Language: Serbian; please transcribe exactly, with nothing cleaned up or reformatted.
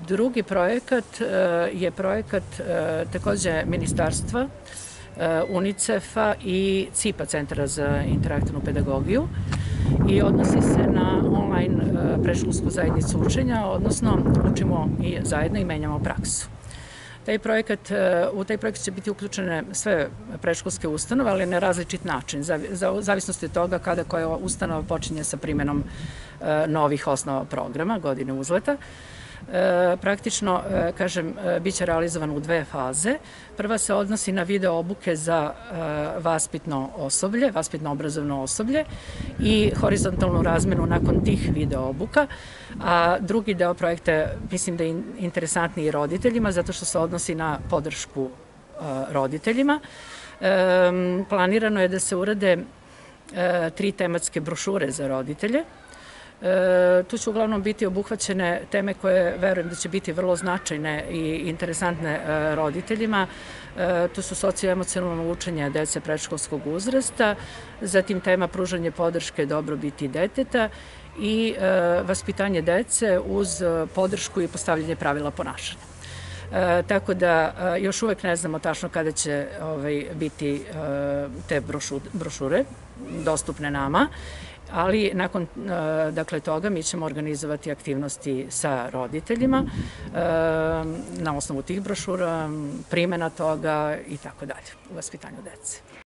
Drugi projekat je projekat takođe ministarstva, UNICEF-a i C I P-a, Centra za interaktivnu pedagogiju, i odnosi se na online predškolsku zajednicu učenja, odnosno učimo i zajedno i menjamo praksu. Taj projekat, u taj projekat će biti uključene sve predškolske ustanove, ali na različit način, u zavisnosti od toga kada koja ustanova počinje sa primenom novih osnova programa, godine uzleta. Praktično, kažem, bit će realizovan u dve faze. Prva se odnosi na video obuke za vaspitno osoblje, vaspitno-obrazovno osoblje i horizontalnu razmenu nakon tih video obuka, a drugi deo projekta mislim da je interesantniji roditeljima zato što se odnosi na podršku roditeljima. Planirano je da se urade tri tematske brošure za roditelje. Tu će uglavnom biti obuhvaćene teme koje verujem da će biti vrlo značajne i interesantne roditeljima. To su socioemocionalno učenje dece predškolskog uzrasta, zatim tema pružanje podrške dobrobiti deteta i vaspitanje dece uz podršku i postavljanje pravila ponašanja. Tako da još uvek ne znamo tačno kada će biti te brošure dostupne nama, ali nakon toga mi ćemo organizovati aktivnosti sa roditeljima na osnovu tih brošura, primena toga i tako dalje u vaspitanju dece.